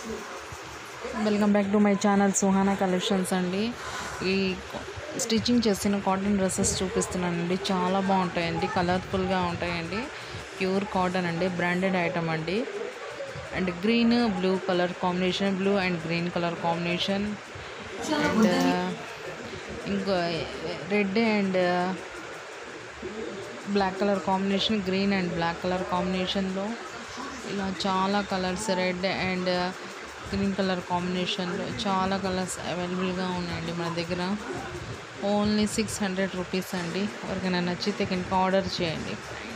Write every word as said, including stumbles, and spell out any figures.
Welcome back to my channel Suhana collections అండి. ఈ stitching చేసిన కాటన్ డ్రెస్సెస్ చూపిస్తున్నానండి. చాలా బాగుంటాయండి, కలర్ఫుల్గా ఉంటాయండి. ప్యూర్ కాటన్ అండి, బ్రాండెడ్ ఐటమ్ అండి. And green blue colour combination, blue and green colour combination, and ఇంకా red and black colour combination, green and black colour కాంబినేషన్లో ఇలా చాలా colours, red and green colour కాంబినేషన్లో చాలా కలర్స్ అవైలబుల్గా ఉన్నాయండి మన దగ్గర. ఓన్లీ సిక్స్ హండ్రెడ్ రూపీస్ అండి. ఎవరికైనా నచ్చితే కనుక ఆర్డర్ చేయండి.